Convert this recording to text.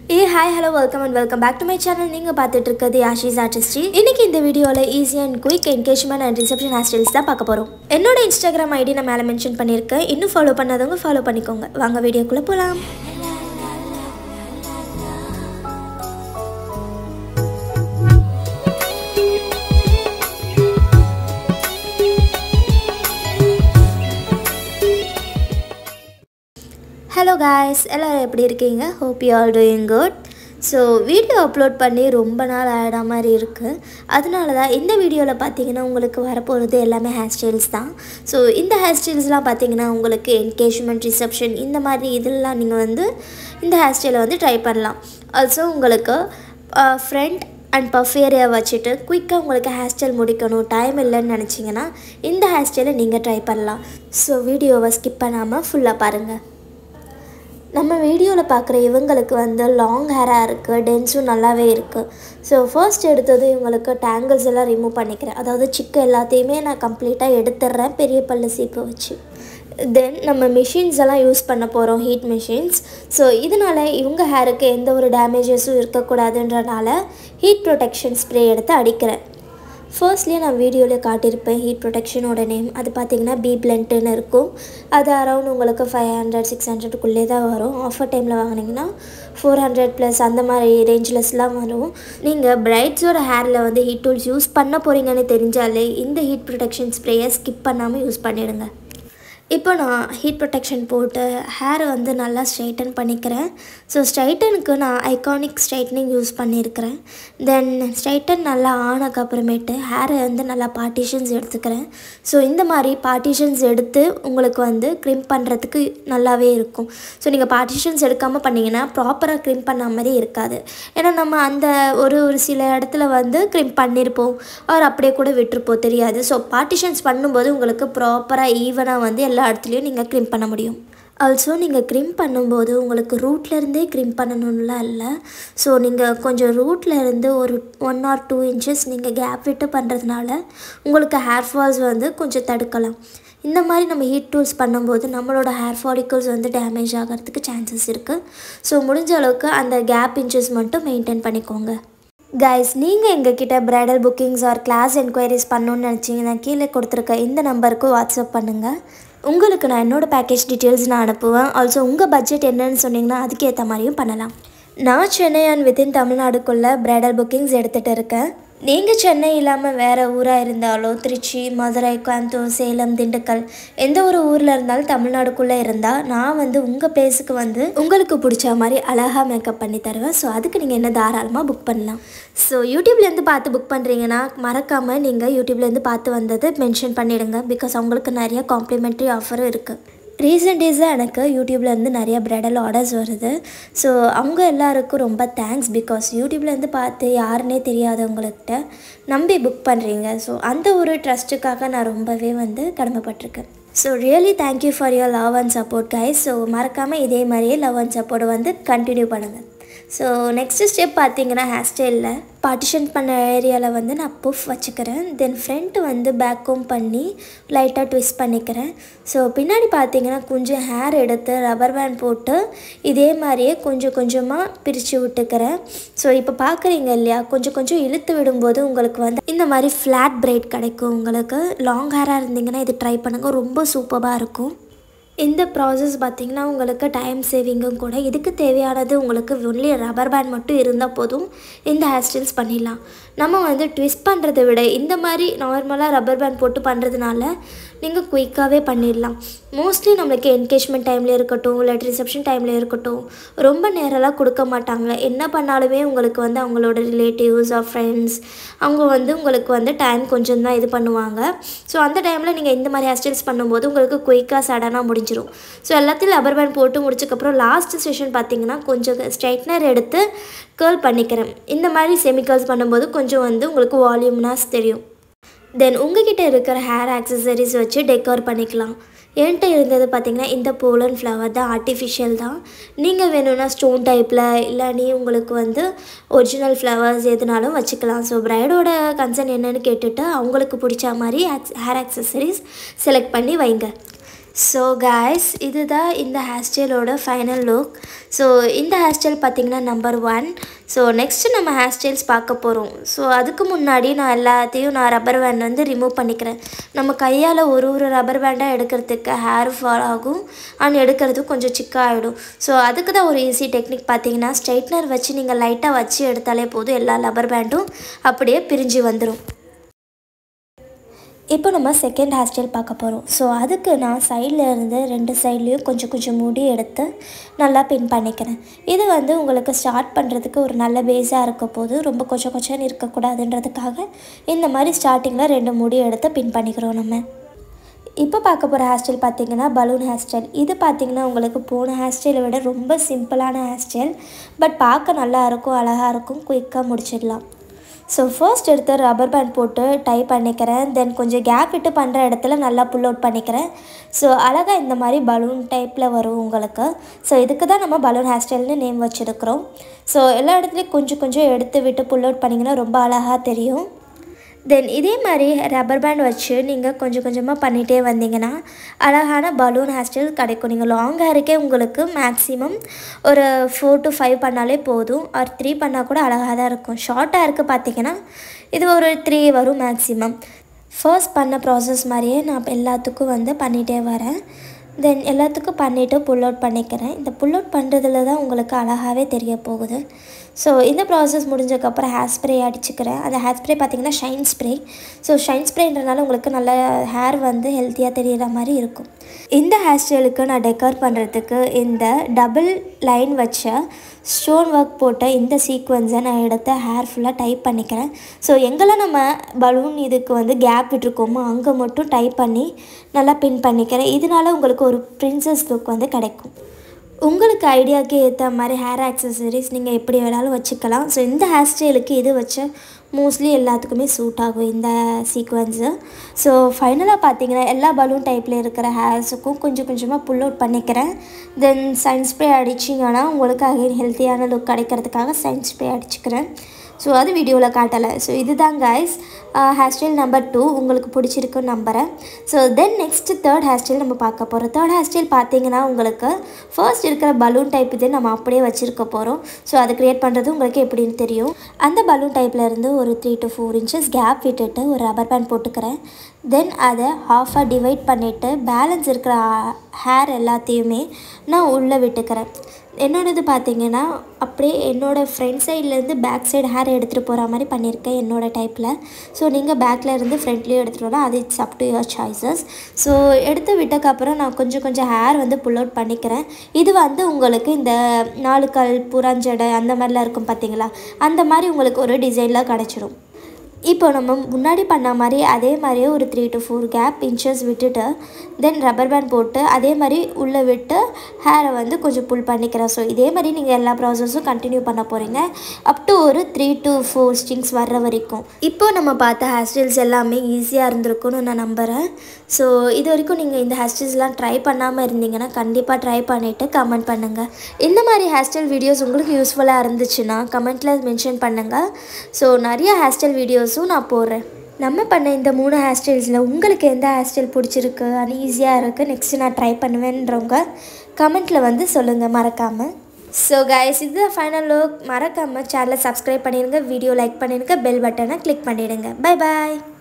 Hey, hi, hello, welcome back to my channel. நீங்க பார்த்துட்டு இருக்கிறது யாஷிஸ் ஆர்டிஸ்ட்ரி. இன்னைக்கு இந்த வீடியோல easy and quick engagement and reception hairstyles தான் பார்க்க போறோம். என்னோட இன்ஸ்டாகிராம் ஐடி நான் மேலே மென்ஷன் பண்ணியிருக்கேன். இன்னும் ஃபாலோ பண்ணாதவங்க ஃபாலோ பண்ணிக்கோங்க. வாங்க வீடியோக்குள்ள போலாம். Hello guys, எல்லாரும் எப்படி இருக்கீங்க? Hope you all doing good. So video upload பண்ணி ரொம்ப நாள் ஆகிட மாதிரி இருக்குது. அதனால தான் இந்த வீடியோவில் பார்த்தீங்கன்னா உங்களுக்கு வரப்போகிறது எல்லாமே ஹேர் ஸ்டைல்ஸ் தான். ஸோ இந்த ஹேர் ஸ்டைல்ஸ்லாம் பார்த்தீங்கன்னா உங்களுக்கு என்கேஜ்மெண்ட், ரிசப்ஷன் இந்த மாதிரி இதெல்லாம் நீங்கள் இந்த ஹேர் ஸ்டைலை ட்ரை பண்ணலாம். ஆல்சோ உங்களுக்கு ஃப்ரண்ட் அண்ட் பஃப் ஏரியா வச்சுட்டு குயிக்காக உங்களுக்கு ஹேர் ஸ்டைல் முடிக்கணும், டைம் இல்லைன்னு நினச்சிங்கன்னா இந்த ஹேர் ஸ்டைலை நீங்கள் ட்ரை பண்ணலாம். ஸோ வீடியோவை ஸ்கிப் பண்ணாமல் ஃபுல்லாக பாருங்கள். நம்ம வீடியோவில் பார்க்குற இவங்களுக்கு லாங் ஹேராக இருக்குது, டென்ஸும் நல்லாவே இருக்குது. ஸோ ஃபர்ஸ்ட் எடுத்தது இவங்களுக்கு டேங்கிள்ஸ் எல்லாம் ரிமூவ் பண்ணிக்கிறேன். அதாவது சிக்கு எல்லாத்தையுமே நான் கம்ப்ளீட்டாக எடுத்துடுறேன் பெரிய பல்லு சீப்பை வச்சு. தென் நம்ம மிஷின்ஸ் எல்லாம் யூஸ் பண்ண போகிறோம், ஹீட் மிஷின்ஸ். ஸோ இதனால் இவங்க ஹேருக்கு எந்த ஒரு டேமேஜஸும் இருக்கக்கூடாதுன்றனால ஹீட் ப்ரொடெக்ஷன் ஸ்ப்ரே எடுத்து அடிக்கிறேன். ஃபர்ஸ்ட்லேயே நான் வீடியோவில் காட்டியிருப்பேன் ஹீட் ப்ரொடெக்ஷனோட நேம். அது பார்த்திங்கன்னா பி பிளண்ட்டுன்னு இருக்கும். அது அரௌண்ட் உங்களுக்கு 500-600க்குள்ளே தான் வரும். ஆஃபர் டைமில் வாங்கினீங்கன்னா 400+ அந்த மாதிரி ரேஞ்சிலஸ்லாம் வரும். நீங்கள் பிரைட்ஸோட ஹேரில் ஹீட் டூல்ஸ் யூஸ் பண்ண போகிறீங்கன்னு தெரிஞ்சாலே இந்த ஹீட் ப்ரொடெக்ஷன் ஸ்ப்ரேயை ஸ்கிப் பண்ணாமல் யூஸ் பண்ணிவிடுங்க. இப்போ நான் ஹீட் ப்ரொடெக்ஷன் போட்டு ஹேரை நல்லா ஸ்ட்ரைட்டன் பண்ணிக்கிறேன். ஸோ ஸ்ட்ரைட்டனுக்கு நான் ஐகானிக் ஸ்ட்ரைட்னிங் யூஸ் பண்ணியிருக்கிறேன். தென் ஸ்ட்ரைட்டன் நல்லா ஆனதுக்கப்புறமேட்டு ஹேரை நல்லா பார்ட்டிஷன்ஸ் எடுத்துக்கிறேன். ஸோ இந்த மாதிரி பார்ட்டிஷன்ஸ் எடுத்து உங்களுக்கு க்ரிம்ப் பண்ணுறதுக்கு நல்லாவே இருக்கும். ஸோ நீங்கள் பார்ட்டிஷன்ஸ் எடுக்காமல் பண்ணிங்கன்னா ப்ராப்பராக க்ரிம்ப் பண்ண மாதிரி இருக்காது. ஏன்னா நம்ம அந்த ஒரு சில இடத்துல க்ரிம்ப் பண்ணியிருப்போம், அவர் அப்படியே கூட விட்டுருப்போம், தெரியாது. ஸோ பார்ட்டிஷன்ஸ் பண்ணும்போது உங்களுக்கு ப்ராப்பராக ஈவனாக எல்லா இடத்துலையும் நீங்கள் க்ரிம்ப் பண்ண முடியும். ஆல்சோ நீங்கள் க்ரிம்ப் பண்ணும்போது உங்களுக்கு ரூட்லேருந்தே க்ரிம்ப் பண்ணணும்லாம் இல்லை. ஸோ நீங்கள் கொஞ்சம் ரூட்லேருந்து ஒரு 1 or 2 inches நீங்கள் கேப் விட்டு பண்ணுறதுனால உங்களுக்கு ஹேர் ஃபால்ஸ் கொஞ்சம் தடுக்கலாம். இந்த மாதிரி நம்ம ஹீட் டூல்ஸ் பண்ணும்போது நம்மளோட ஹேர் ஃபாலிகல்ஸ் டேமேஜ் ஆகிறதுக்கு சான்சஸ் இருக்குது. ஸோ முடிஞ்ச அளவுக்கு அந்த கேப் இன்ச்சஸ் மட்டும் மெயின்டைன் பண்ணிக்கோங்க. கைஸ், நீங்கள் எங்ககிட்ட bridal bookings or class enquiries பண்ணணுன்னு நினச்சிங்கன்னா கீழே கொடுத்துருக்க இந்த நம்பருக்கு வாட்ஸ்அப் பண்ணுங்கள். உங்களுக்கு நான் என்னோடய பேக்கேஜ் டீட்டெயில்ஸ் நான் அனுப்புவேன். ஆல்சோ உங்கள் பட்ஜெட் என்னன்னு சொன்னிங்கன்னா அதுக்கேற்ற மாதிரியும் பண்ணலாம். நான் சென்னை அண்ட் வித்தின் தமிழ்நாடுக்குள்ளே ப்ரைடல் புக்கிங்ஸ் எடுத்துகிட்டு இருக்கேன். நீங்கள் சென்னை இல்லாமல் வேறு ஊராக இருந்தாலும் திருச்சி, மதுரை, கோயம்புத்தூர், சேலம், திண்டுக்கல் எந்த ஒரு ஊரில் இருந்தாலும் தமிழ்நாடுக்குள்ளே இருந்தால் நான் உங்கள் பிளேஸுக்கு உங்களுக்கு பிடிச்ச மாதிரி அழகாக மேக்கப் பண்ணி தருவேன். ஸோ அதுக்கு நீங்கள் என்ன தாராளமாக புக் பண்ணலாம். ஸோ யூடியூப்லேருந்து பார்த்து புக் பண்ணுறீங்கன்னா மறக்காமல் நீங்கள் யூடியூப்லேருந்து பார்த்து வந்தது மென்ஷன் பண்ணிவிடுங்க. பிகாஸ் அவங்களுக்கு நிறைய காம்ப்ளிமெண்ட்ரி ஆஃபரும் இருக்குது. ரீசெண்ட் டேஸாக எனக்கு யூடியூப்லேருந்து நிறையா ப்ரைடல் ஆர்டர்ஸ் வருது. ஸோ அவங்க எல்லாருக்கும் ரொம்ப தேங்க்ஸ். பிகாஸ் யூடியூப்லேருந்து பார்த்து யாருன்னே தெரியாதவங்கள்கிட்ட நம்பி புக் பண்ணுறீங்க. ஸோ அந்த ஒரு ட்ரஸ்ட்டுக்காக நான் ரொம்பவே கடமைப்பட்டிருக்கேன். So really thank you for your love and support guys. So மறக்காமல் இதே மாதிரியே லவ் அண்ட் சப்போர்ட் கண்டினியூ பண்ணுங்கள். ஸோ நெக்ஸ்ட்டு ஸ்டெப் பார்த்தீங்கன்னா ஹேர் ஸ்டைலில் பார்ட்டிஷன் பண்ண ஏரியாவில் நான் புஃப் வச்சுக்கிறேன். தென் ஃப்ரண்ட்டு பேக்கும் பண்ணி லைட்டாக ட்விஸ்ட் பண்ணிக்கிறேன். ஸோ பின்னாடி பார்த்தீங்கன்னா கொஞ்சம் ஹேர் எடுத்து ரப்பர் பேண்ட் போட்டு இதே மாதிரியே கொஞ்சம் கொஞ்சமாக பிரித்து விட்டுக்கிறேன். ஸோ இப்போ பார்க்குறீங்க இல்லையா, கொஞ்சம் கொஞ்சம் இழுத்து விடும்போது உங்களுக்கு இந்த மாதிரி ஃப்ளாட் பிரைட் கிடைக்கும். உங்களுக்கு லாங் ஹேராக இருந்தீங்கன்னா இது ட்ரை பண்ணுங்கள், ரொம்ப சூப்பராக இருக்கும். இந்த ப்ராசஸ் பார்த்திங்கன்னா உங்களுக்கு டைம் சேவிங்கும் கூட. இதுக்கு தேவையானது உங்களுக்கு ஒன்லி ரப்பர் பேண்ட் மட்டும் இருந்தால் போதும், இந்த ஹேர் ஸ்டைல்ஸ் பண்ணிடலாம். நம்ம ட்விஸ்ட் பண்ணுறதை விட இந்த மாதிரி நார்மலாக ரப்பர் பேண்ட் போட்டு பண்ணுறதுனால நீங்கள் குயிக்காகவே பண்ணிடலாம். மோஸ்ட்லி நம்மளுக்கு என்கேஜ்மெண்ட் டைமில் இருக்கட்டும், இல்லை ரிசப்ஷன் டைமில் இருக்கட்டும், ரொம்ப நேரம்லாம் கொடுக்க மாட்டாங்க. என்ன பண்ணாலுமே உங்களுக்கு அவங்களோட ரிலேட்டிவ்ஸ் ஆர் ஃப்ரெண்ட்ஸ் அவங்க உங்களுக்கு டைம் கொஞ்சம் தான் இது பண்ணுவாங்க. ஸோ அந்த டைமில் நீங்கள் இந்த மாதிரி ஹேர் ஸ்டைல்ஸ் பண்ணும்போது உங்களுக்கு குயிக்காக சடனாக முடிஞ்சிடும். ஸோ எல்லாத்தையும் ரப்பர் பேண்ட் போட்டு முடிச்சக்கப்புறம் லாஸ்ட் செஷன் பார்த்திங்கன்னா கொஞ்சம் ஸ்ட்ரைட்னர் எடுத்து கேர்ள் பண்ணிக்கிறேன். இந்த மாதிரி செமிகர்ல்ஸ் பண்ணும்போது கொஞ்சம் உங்களுக்கு வால்யூம்னாஸ் தெரியும். தென் உங்ககிட்ட இருக்கிற ஹேர் ஆக்சசரிஸ் வச்சு டெக்கோர் பண்ணிக்கலாம். என்கிட்ட இருந்தது பார்த்திங்கன்னா இந்த போலன் ஃப்ளவர் தான், ஆர்டிஃபிஷியல் தான். நீங்கள் வேணும்னா ஸ்டோன் டைப்பில் இல்லாட்டி உங்களுக்கு ஒரிஜினல் ஃப்ளவர்ஸ் எதுனாலும் வச்சுக்கலாம். ஸோ ப்ரைடோட கன்சர்ன் என்னென்னு கேட்டுட்டு அவங்களுக்கு பிடிச்ச மாதிரி ஹேர் ஆக்சசரிஸ் செலக்ட் பண்ணி வைங்க. ஸோ guys, இதுதான் இந்த ஹேர் ஸ்டைலோட ஃபைனல் லுக். ஸோ இந்த ஹேர் ஸ்டைல் பார்த்திங்கன்னா நம்பர் 1. ஸோ நெக்ஸ்ட்டு நம்ம ஹேர் ஸ்டைல்ஸ் பார்க்க போகிறோம். ஸோ அதுக்கு முன்னாடி நான் எல்லாத்தையும் ரப்பர் பேண்ட் வந்து ரிமூவ் பண்ணிக்கிறேன். நம்ம கையால் ஒரு ரப்பர் பேண்டாக எடுக்கிறதுக்கு ஹேர் ஃபால் ஆகும் அண்ட் எடுக்கிறதுக்கு கொஞ்சம் சிக்காகிடும். ஸோ அதுக்கு தான் ஒரு ஈஸி டெக்னிக் பார்த்திங்கன்னா ஸ்ட்ரைட்னர் வச்சு நீங்கள் லைட்டாக வச்சு எடுத்தாலே போதும், எல்லா ரப்பர் பேண்டும் அப்படியே பிரிஞ்சு வந்துடும். இப்போ நம்ம செகண்ட் ஹேர் ஸ்டைல் பார்க்க போகிறோம். ஸோ அதுக்கு நான் சைடில் இருந்து 2 சைட்லேயும் கொஞ்சம் முடி எடுத்து நல்லா பின் பண்ணிக்கிறேன். இது வந்து உங்களுக்கு ஸ்டார்ட் பண்ணுறதுக்கு ஒரு நல்ல பேஸாக இருக்க போது, ரொம்ப கொஞ்சம் இருக்கக்கூடாதுன்றதுக்காக இந்த மாதிரி ஸ்டார்டிங்கில் 2 முடி எடுத்து பின் பண்ணிக்கிறோம். நம்ம இப்போ பார்க்க போகிற ஹேர் ஸ்டைல் பார்த்திங்கன்னா பலூன் ஹேர் ஸ்டைல். இது பார்த்திங்கன்னா உங்களுக்கு போன ஹேர் ஸ்டைலை விட ரொம்ப சிம்பிளான ஹேர் ஸ்டைல், பட் பார்க்க நல்லா இருக்கும், அழகாக இருக்கும், குயிக்காக முடிச்சிடலாம். ஸோ ஃபர்ஸ்ட் எடுத்து ரப்பர் பேண்ட் போட்டு டை பண்ணிக்கிறேன். தென் கொஞ்சம் கேப் விட்டு பண்ணுற இடத்துல நல்லா புல் அவுட் பண்ணிக்கிறேன். ஸோ அழகாக இந்த மாதிரி பலூன் டைப்பில் வரும் உங்களுக்கு. ஸோ இதுக்கு தான் நம்ம பலூன் ஹேர் ஸ்டைல்னு நேம் வச்சுருக்கிறோம். ஸோ எல்லா இடத்துலையும் கொஞ்சம் எடுத்து விட்டு புல் அவுட் பண்ணிங்கன்னா ரொம்ப அழகாக தெரியும். தென் இதே மாதிரி ரப்பர் பேண்ட் வச்சு நீங்கள் கொஞ்சமாக பண்ணிகிட்டே வந்தீங்கன்னா அழகான பலூன் ஹேர் ஸ்டைல் கிடைக்கும். நீங்கள் லாங் ஹேருக்கே உங்களுக்கு மேக்ஸிமம் ஒரு 4 to 5 பண்ணாலே போதும், ஆர் 3 பண்ணால் கூட அழகாக தான் இருக்கும். ஷார்ட் ஹேருக்கு பார்த்திங்கன்னா இது ஒரு 3 வரும் மேக்ஸிமம். ஃபர்ஸ்ட் பண்ண ப்ராசஸ் மாதிரியே நான் எல்லாத்துக்கும் வந்து பண்ணிகிட்டே வரேன். தென் எல்லாத்துக்கும் பண்ணிவிட்டு புல் அவுட் பண்ணிக்கிறேன். இந்த புல் அவுட் பண்ணுறதுல தான் உங்களுக்கு அழகாகவே தெரிய போகுது. ஸோ இந்த ப்ராசஸ் முடிஞ்சதுக்கப்புறம் ஹேர் ஸ்ப்ரே அடிச்சுக்கிறேன். அந்த ஹேர் ஸ்ப்ரே பார்த்திங்கன்னா ஷைன் ஸ்ப்ரே. ஸோ ஷைன் ஸ்ப்ரேன்றனால உங்களுக்கு நல்ல ஹேர் வந்து ஹெல்த்தியாக தெரிகிற மாதிரி இருக்கும். இந்த ஹேர் ஸ்டைலுக்கு நான் டெக்கர் பண்ணுறதுக்கு இந்த டபுள் லைன் வச்ச ஸ்டோன் ஒர்க் போட்ட இந்த சீக்வன்ஸை நான் எடுத்து ஹேர் ஃபுல்லாக டைப் பண்ணிக்கிறேன். ஸோ எங்கெல்லாம் நம்ம பலூன் இதுக்கு வந்து கேப் விட்டுருக்கோமோ அங்கே மட்டும் டைப் பண்ணி நல்லா பின் பண்ணிக்கிறேன். இதனால் உங்களுக்கு ஒரு பிரின்சஸ் லுக் வந்து கிடைக்கும். உங்களுக்கு ஐடியாவுக்கு ஏற்ற மாதிரி ஹேர் ஆக்சசரிஸ் நீங்கள் எப்படி வேணாலும் வச்சுக்கலாம். ஸோ இந்த ஹேர் ஸ்டைலுக்கு இது வச்ச மோஸ்ட்லி எல்லாத்துக்குமே சூட் ஆகும் இந்த சீக்வன்ஸு. ஸோ ஃபைனலாக பார்த்தீங்கன்னா எல்லா பலூன் டைப்பில் இருக்கிற ஹேர்ஸுக்கும் கொஞ்சமாக புல் அவுட் பண்ணிக்கிறேன். தென் சைன் ஸ்ப்ரே அடிச்சிங்கன்னா உங்களுக்கு அகைன் ஹெல்த்தியான லுக் கிடைக்கிறதுக்காக சைன் ஸ்ப்ரே அடிச்சுக்கிறேன். ஸோ அது வீடியோவில் காட்டலை. ஸோ இதுதான் கைஸ் ஹேர் ஸ்டைல் நம்பர் 2. உங்களுக்கு பிடிச்சிருக்குன்னு நம்புகிறேன். So then next third hair style நம்ம பார்க்க போகிறோம். தேர்ட் ஹேர் ஸ்டைல் பார்த்தீங்கன்னா உங்களுக்கு ஃபர்ஸ்ட் இருக்கிற பலூன் டைப் இது நம்ம அப்படியே வச்சுருக்க போகிறோம். ஸோ அதை க்ரியேட் பண்ணுறது உங்களுக்கு எப்படின்னு தெரியும். அந்த பலூன் டைப்பில் இருந்து ஒரு 3 to 4 inches கேப் விட்டுட்டு ஒரு ரப்பர் பேண்ட் போட்டுக்கிறேன். தென் அதை ஹாஃபாக டிவைட் பண்ணிவிட்டு பேலன்ஸ் இருக்கிற ஹேர் எல்லாத்தையுமே நான் உள்ளே விட்டுக்கிறேன். என்னோடது பார்த்திங்கன்னா அப்படியே என்னோடய ஃப்ரண்ட் சைட்லேருந்து பேக் சைடு ஹேர் எடுத்துகிட்டு போகிற மாதிரி பண்ணியிருக்கேன் என்னோடய டைப்பில். ஸோ நீங்கள் பேக்கில் இருந்து ஃப்ரண்ட்லேயும் எடுத்துகிட்டு வரலாம், அது it's up to your choices. So எடுத்து விட்டக்கப்புறம் நான் கொஞ்சம் ஹேர் வந்து புல் அவுட் பண்ணிக்கிறேன். இது வந்து உங்களுக்கு இந்த 4 கால் புறாஞ்சடை அந்த மாதிரிலாம் இருக்கும் பார்த்திங்களா, அந்த மாதிரி உங்களுக்கு ஒரு டிசைனில் கிடச்சிடும். இப்போ நம்ம முன்னாடி பண்ண மாதிரி அதே மாதிரியே ஒரு 3 to 4 கேப் இன்ச்சஸ் விட்டுட்டு தென் ரப்பர் பேண்ட் போட்டு அதே மாதிரி உள்ளே விட்டு ஹேரை வந்து கொஞ்சம் புல் பண்ணிக்கிறேன். ஸோ இதே மாதிரி நீங்கள் எல்லா ப்ராசஸும் கண்டினியூ பண்ண போகிறீங்க அப் டு ஒரு 3 to 4 ஸ்ட்ரிங்ஸ் வர்ற வரைக்கும். இப்போ நம்ம பார்த்த ஹேர் ஸ்டைல்ஸ் எல்லாமே ஈஸியாக இருந்திருக்கும்னு நான் நம்புகிறேன். ஸோ இது வரைக்கும் நீங்கள் இந்த ஹேர் ஸ்டைல்ஸ்லாம் ட்ரை பண்ணாமல் இருந்தீங்கன்னா கண்டிப்பாக ட்ரை பண்ணிவிட்டு கமெண்ட் பண்ணுங்கள். இந்த மாதிரி ஹேர் ஸ்டைல் வீடியோஸ் உங்களுக்கு யூஸ்ஃபுல்லாக இருந்துச்சுன்னா கமெண்ட்டில் மென்ஷன் பண்ணுங்கள். ஸோ நிறைய ஹேர் ஸ்டைல் வீடியோஸும் நான் போடுறேன். நம்ம பண்ண இந்த 3 ஹேர் ஸ்டைல்ஸில் உங்களுக்கு எந்த ஹேர் ஸ்டைல் பிடிச்சிருக்கு, அது ஈஸியாக இருக்குது, நெக்ஸ்ட்டு நான் ட்ரை பண்ணுவேன்றவங்க கமெண்ட்டில் வந்து சொல்லுங்கள் மறக்காமல். ஸோ கைஸ், இது ஃபைனல் லுக். மறக்காமல் சேனலை சப்ஸ்கிரைப் பண்ணிடுங்க, வீடியோ லைக் பண்ணிடுங்க, பெல் பட்டனை கிளிக் பண்ணிவிடுங்க. பை பாய்.